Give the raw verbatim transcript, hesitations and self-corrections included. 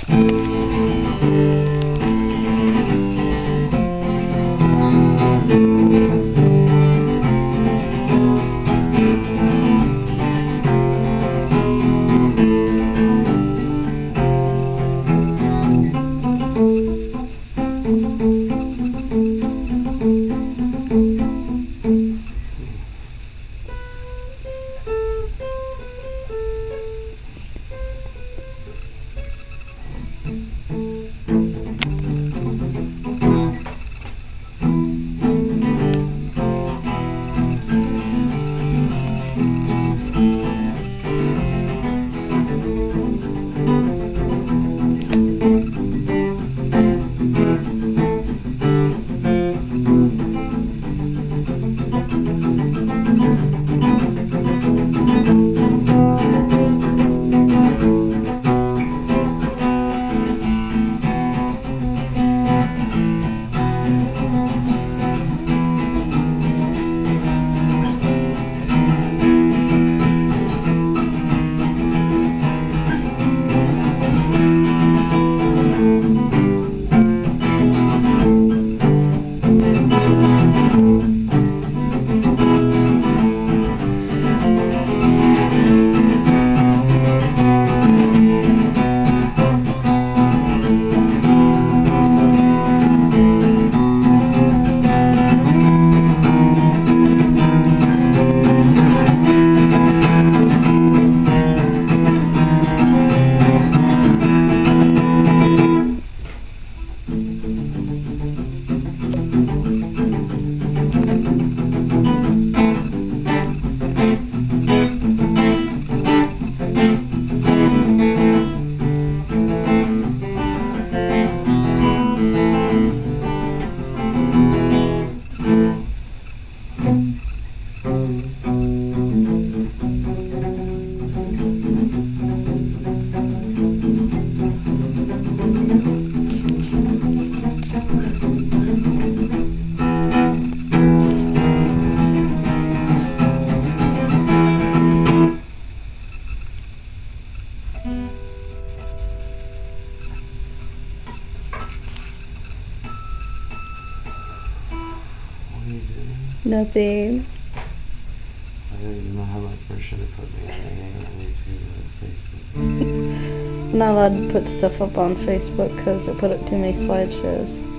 Nothing. I don't even know how my first should have put me on YouTube or Facebook. I'm not allowed to put stuff up on Facebook because they put up too many slideshows.